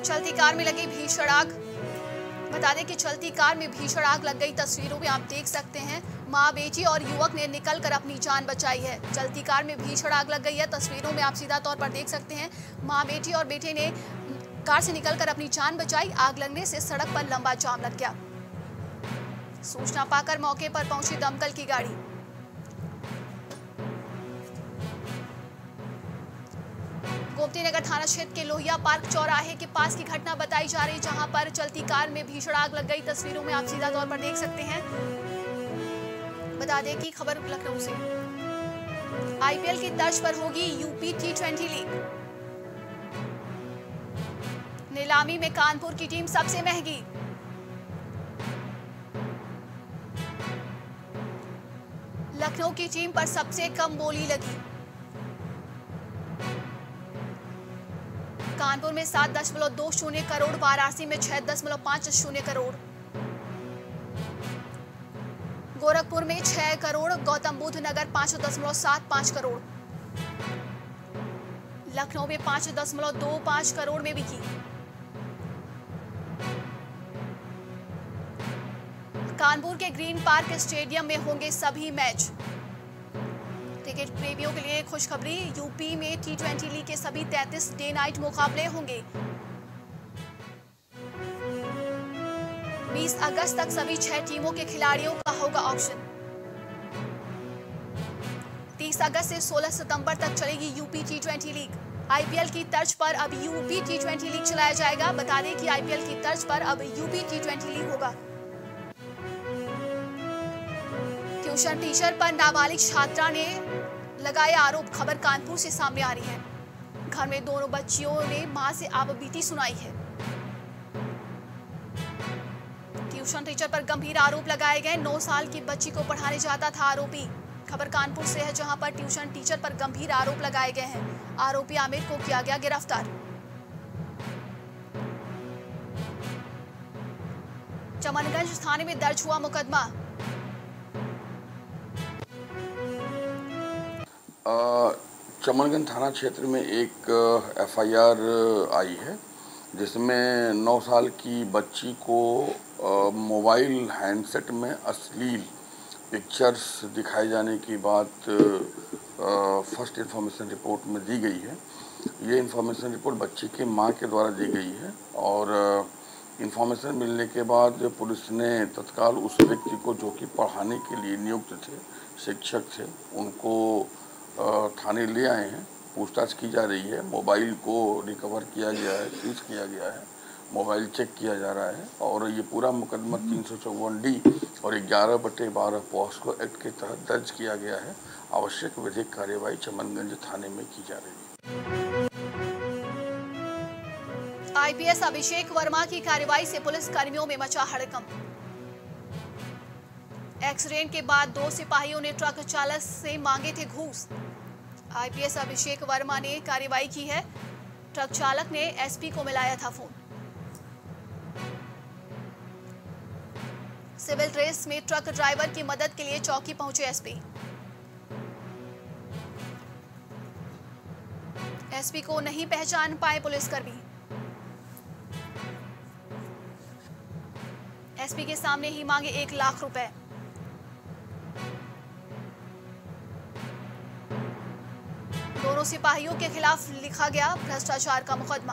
चलती कार में लगी भीषण आग। बता दें कि चलती कार में भीषण आग लग गई। तस्वीरों में आप देख सकते हैं मां, बेटी और युवक ने निकलकर अपनी जान बचाई है। चलती कार में भीषण आग लग गई है। तस्वीरों में आप सीधा तौर पर देख सकते हैं मां, बेटी और बेटे ने कार से निकलकर अपनी जान बचाई। आग लगने से सड़क पर लंबा जाम लग गया। सूचना पाकर मौके पर पहुंची दमकल की गाड़ी। गोमतीनगर थाना क्षेत्र के लोहिया पार्क चौराहे के पास की घटना बताई जा रही, जहां पर चलती कार में भीषण आग लग गई। तस्वीरों में आप सीधा तौर पर देख सकते हैं। बता दें कि खबर लखनऊ से। आईपीएल की तर्ज पर होगी यूपी T20 लीग। नीलामी में कानपुर की टीम सबसे महंगी। लखनऊ की टीम पर सबसे कम बोली लगी। कानपुर में 7.20 करोड़, वाराणसी में 6.50 करोड़, गोरखपुर में 6 करोड़, गौतम बुद्ध नगर 5.75 करोड़, लखनऊ में 5.25 करोड़ में बिकी। कानपुर के ग्रीन पार्क स्टेडियम में होंगे सभी मैच। क्रिकेट प्रेमियों के लिए खुशखबरी, यूपी में T20 लीग के सभी 33 डे नाइट मुकाबले होंगे। 20 अगस्त तक सभी 6 टीमों के खिलाड़ियों का होगा ऑक्शन। 30 अगस्त से 16 सितंबर तक चलेगी यूपी T20 लीग। आईपीएल की तर्ज पर अब यूपी T20 लीग चलाया जाएगा। बता दें कि आईपीएल की तर्ज पर अब यूपी T20 लीग होगा। ट्यूशन टीचर पर नाबालिग छात्रा ने लगाया आरोप। खबर कानपुर से सामने आ रही है। घर में दोनों बच्चियों ने मां से आपबीती सुनाई है। ट्यूशन टीचर पर गंभीर आरोप लगाए गए। 9 साल की बच्ची को पढ़ाने जाता था आरोपी। खबर कानपुर से है, जहां पर ट्यूशन टीचर पर गंभीर आरोप लगाए गए हैं। आरोपी आमिर को किया गया गिरफ्तार। चमनगंज थाने में दर्ज हुआ मुकदमा। चमनगंज थाना क्षेत्र में एक एफआईआर आई है, जिसमें 9 साल की बच्ची को मोबाइल हैंडसेट में अश्लील पिक्चर्स दिखाए जाने की बात फर्स्ट इन्फॉर्मेशन रिपोर्ट में दी गई है। ये इन्फॉर्मेशन रिपोर्ट बच्ची की मां के द्वारा दी गई है और इन्फॉर्मेशन मिलने के बाद पुलिस ने तत्काल उस व्यक्ति को, जो कि पढ़ाने के लिए नियुक्त थे, शिक्षक थे, उनको थाने ले आए हैं। पूछताछ की जा रही है। मोबाइल को रिकवर किया गया है, सीज किया गया है, मोबाइल चेक किया जा रहा है और ये पूरा मुकदमा 354D और 11/12 पॉस्को एक्ट के तहत दर्ज किया गया है। आवश्यक विधिक कार्यवाही चमनगंज थाने में की जा रही है। आईपीएस अभिषेक वर्मा की कार्रवाई से पुलिस कर्मियों में मचा हड़कंप। एक्सीडेंट के बाद 2 सिपाहियों ने ट्रक चालक से मांगे थे घूस। आईपीएस अभिषेक वर्मा ने कार्रवाई की है। ट्रक चालक ने एसपी को मिलाया था फोन। सिविल ड्रेस में ट्रक ड्राइवर की मदद के लिए चौकी पहुंचे एसपी। एसपी को नहीं पहचान पाए पुलिसकर्मी। एसपी के सामने ही मांगे 1 लाख रुपए। दोनों सिपाहियों के खिलाफ लिखा गया भ्रष्टाचार का मुकदमा।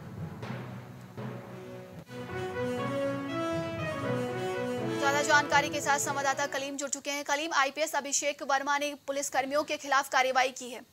ज्यादा जानकारी के साथ संवाददाता कलीम जुड़ चुके हैं। कलीम, आईपीएस अभिषेक वर्मा ने पुलिस कर्मियों के खिलाफ कार्रवाई की है।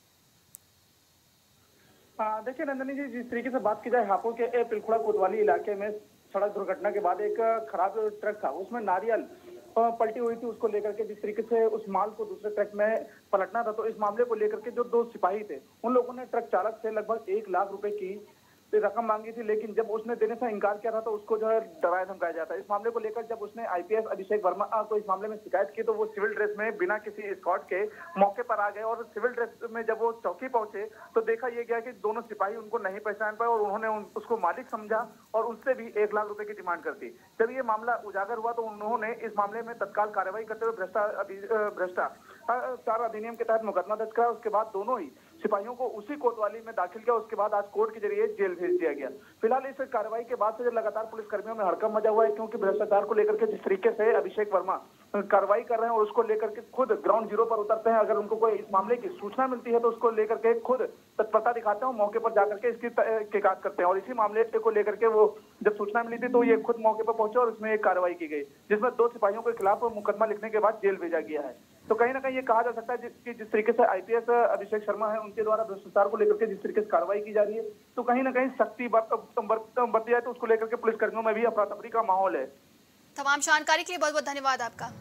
देखिए नंदनी जी, जिस तरीके से बात की जाए, हापुड़ के पिलखुड़ा कोतवाली इलाके में सड़क दुर्घटना के बाद एक खराब ट्रक था, उसमें नारियल पलटी हुई थी। उसको लेकर के जिस तरीके से उस माल को दूसरे ट्रक में पलटना था, तो इस मामले को लेकर के जो 2 सिपाही थे, उन लोगों ने ट्रक चालक से लगभग 1 लाख रुपए की रकम मांगी थी, लेकिन जब उसने देने से इनकार किया था तो उसको जो है डराया धमकाया जाता है। इस मामले को लेकर जब उसने आईपीएस अभिषेक वर्मा को इस मामले में शिकायत की, तो वो सिविल ड्रेस में बिना किसी एस्कॉर्ट के मौके पर आ गए और सिविल ड्रेस में जब वो चौकी पहुंचे तो देखा यह गया कि दोनों सिपाही उनको नहीं पहचान पाए और उन्होंने उसको मालिक समझा और उससे भी 1 लाख रुपए की डिमांड कर दी। जब ये मामला उजागर हुआ तो उन्होंने इस मामले में तत्काल कार्रवाई करते हुए भ्रष्टाचार अधिनियम के तहत मुकदमा दर्ज करा। उसके बाद दोनों ही सिपाहियों को उसी कोतवाली में दाखिल किया। उसके बाद आज कोर्ट के जरिए जेल भेज दिया गया। फिलहाल इस कार्रवाई के बाद से लगातार पुलिस कर्मियों में हड़कंप मचा हुआ है, क्योंकि भ्रष्टाचार को लेकर के जिस तरीके से अभिषेक वर्मा कार्रवाई कर रहे हैं और उसको लेकर के खुद ग्राउंड जीरो पर उतरते हैं। अगर उनको कोई इस मामले की सूचना मिलती है तो उसको लेकर के खुद तत्परता दिखाते हैं, मौके पर जाकर के इसकी तहकीकात करते हैं। और इसी मामले को लेकर के वो जब सूचना मिली थी तो ये खुद मौके पर पहुंचे और इसमें एक कार्रवाई की गई, जिसमें 2 सिपाहियों के खिलाफ मुकदमा लिखने के बाद जेल भेजा गया है। तो कहीं ना कहीं ये कहा जा सकता है कि जिस तरीके से आईपीएस अभिषेक शर्मा है, उनके द्वारा भ्रष्टाचार को लेकर के जिस तरीके से कार्रवाई की जा रही है, तो कहीं ना कहीं सख्ती बरती जाए तो उसको लेकर के पुलिस कर्मियों में भी अफरा तफरी का माहौल है। तमाम जानकारी के लिए बहुत बहुत धन्यवाद आपका।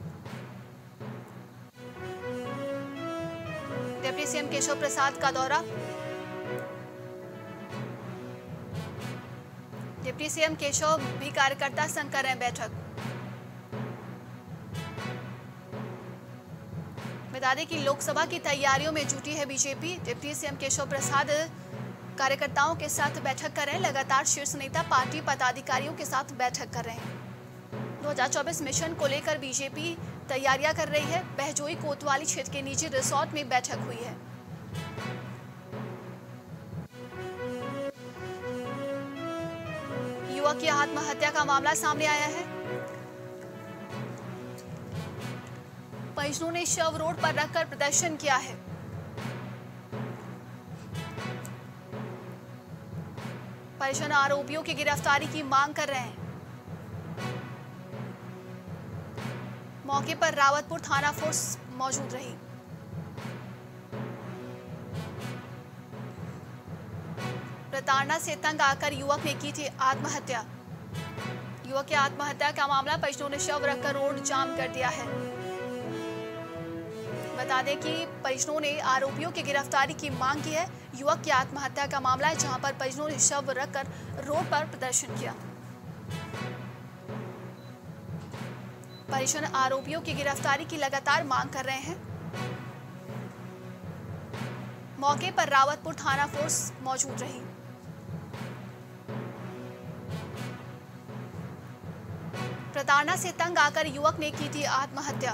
डिप्टी सीएम केशव प्रसाद का दौरा। डिप्टी सीएम केशव भी कार्यकर्ता संग कर रहे हैं बैठक। बता दें कि लोकसभा की तैयारियों में जुटी है BJP. Deputy CM Keshav Prasad कार्यकर्ताओं के साथ बैठक कर रहे हैं। लगातार शीर्ष नेता पार्टी पदाधिकारियों के साथ बैठक कर रहे हैं। 2024 मिशन को लेकर बीजेपी तैयारियां कर रही है। बहजोई कोतवाली क्षेत्र के निजी रिसोर्ट में बैठक हुई है। युवक की आत्महत्या का मामला सामने आया है। परिजनों ने शव रोड पर रखकर प्रदर्शन किया है। परिजन आरोपियों की गिरफ्तारी की मांग कर रहे हैं। मौके पर रावतपुर थाना फोर्स मौजूद रही। प्रताड़ना से तंग आकर युवक ने की थी आत्महत्या। युवक की आत्महत्या का मामला परिजनों ने शव रखकर रोड जाम कर दिया है। बता दें कि परिजनों ने आरोपियों की गिरफ्तारी की मांग की है। युवक की आत्महत्या का मामला है, जहां पर परिजनों ने शव रखकर रोड पर प्रदर्शन किया। परिजन आरोपियों की गिरफ्तारी की लगातार मांग कर रहे हैं। मौके पर रावतपुर थाना फोर्स मौजूद रही। प्रताड़ना से तंग आकर युवक ने की थी आत्महत्या।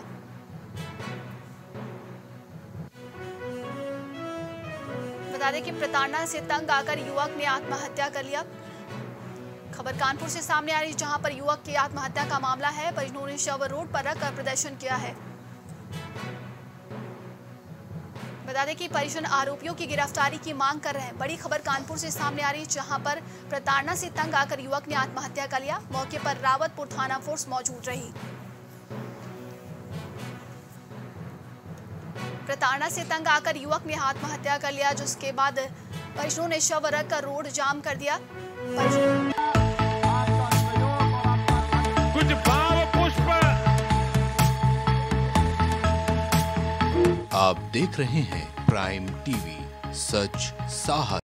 बता दें कि प्रताड़ना से तंग आकर युवक ने आत्महत्या कर लिया। खबर कानपुर से सामने आ रही है, जहां पर युवक की आत्महत्या का मामला है। परिजनों ने शव रोड पर रखकर प्रदर्शन किया है। बता दें कि परिजन आरोपियों की गिरफ्तारी की मांग कर रहे हैं। बड़ी खबर कानपुर से सामने आ रही है, जहां पर प्रताड़ना से तंग आकर युवक ने आत्महत्या कर लिया। मौके पर रावतपुर थाना फोर्स मौजूद रही। प्रताड़ना से तंग आकर युवक ने आत्महत्या कर लिया, जिसके बाद परिजनों ने शव रखकर रोड जाम कर दिया। कुछ भाव पुष्प। आप देख रहे हैं प्राइम टीवी, सच साहस।